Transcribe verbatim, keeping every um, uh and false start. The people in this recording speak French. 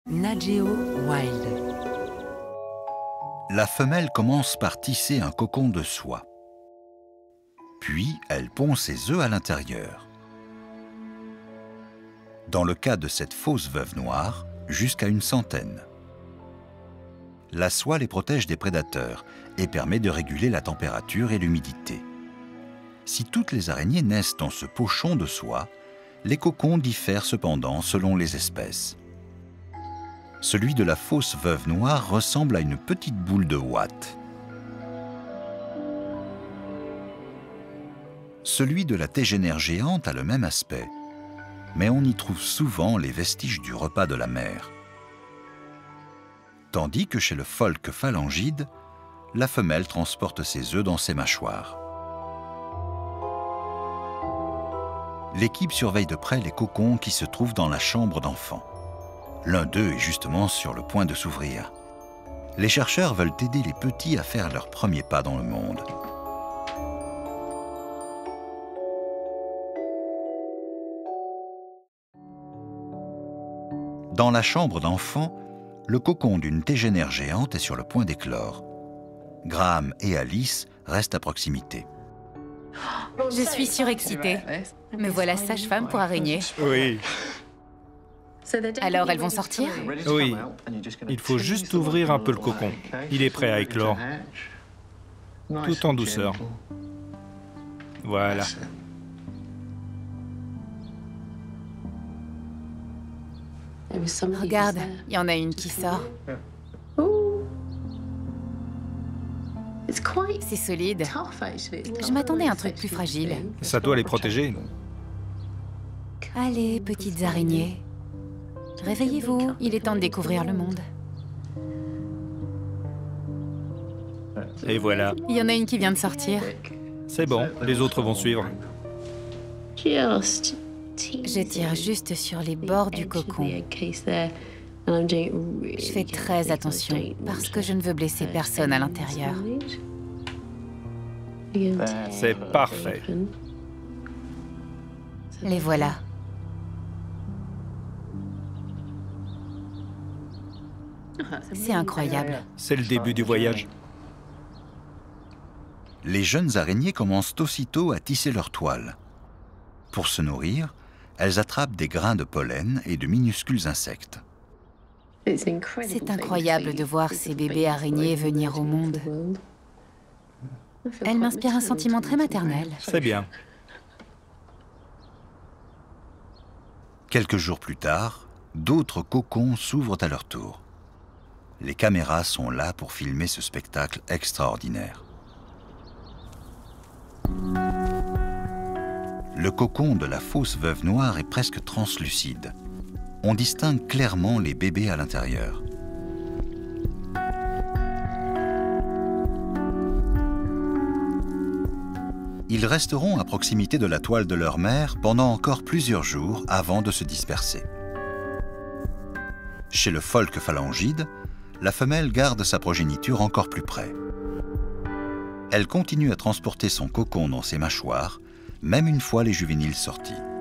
Nat Geo Wild. La femelle commence par tisser un cocon de soie. Puis, elle pond ses œufs à l'intérieur. Dans le cas de cette fausse veuve noire, jusqu'à une centaine. La soie les protège des prédateurs et permet de réguler la température et l'humidité. Si toutes les araignées naissent dans ce pochon de soie, les cocons diffèrent cependant selon les espèces. Celui de la fausse veuve noire ressemble à une petite boule de ouate. Celui de la tégénère géante a le même aspect, mais on y trouve souvent les vestiges du repas de la mère. Tandis que chez le pholque phalangide, la femelle transporte ses œufs dans ses mâchoires. L'équipe surveille de près les cocons qui se trouvent dans la chambre d'enfant. L'un d'eux est justement sur le point de s'ouvrir. Les chercheurs veulent aider les petits à faire leurs premiers pas dans le monde. Dans la chambre d'enfant, le cocon d'une tégénère géante est sur le point d'éclore. Graham et Alice restent à proximité. Je suis surexcitée. Me voilà sage-femme pour araignée. Oui, Alors elles vont sortir? oui. Il faut juste ouvrir un peu le cocon. Il est prêt à éclore. Tout en douceur. Voilà. Regarde, il y en a une qui sort. C'est solide. Je m'attendais à un truc plus fragile. Ça doit les protéger. Allez, petites araignées. Réveillez-vous, il est temps de découvrir le monde. Et voilà. Il y en a une qui vient de sortir. C'est bon, les autres vont suivre. Je tire juste sur les bords du cocon. Je fais très attention parce que je ne veux blesser personne à l'intérieur. C'est parfait. Les voilà. C'est incroyable. C'est le début du voyage. Les jeunes araignées commencent aussitôt à tisser leur toile. Pour se nourrir, elles attrapent des grains de pollen et de minuscules insectes. C'est incroyable de voir ces bébés araignées venir au monde. Elles m'inspirent un sentiment très maternel. C'est bien. Quelques jours plus tard, d'autres cocons s'ouvrent à leur tour. Les caméras sont là pour filmer ce spectacle extraordinaire. Le cocon de la fausse veuve noire est presque translucide. On distingue clairement les bébés à l'intérieur. Ils resteront à proximité de la toile de leur mère pendant encore plusieurs jours avant de se disperser. Chez le pholque phalangide, la femelle garde sa progéniture encore plus près. Elle continue à transporter son cocon dans ses mâchoires, même une fois les juvéniles sortis.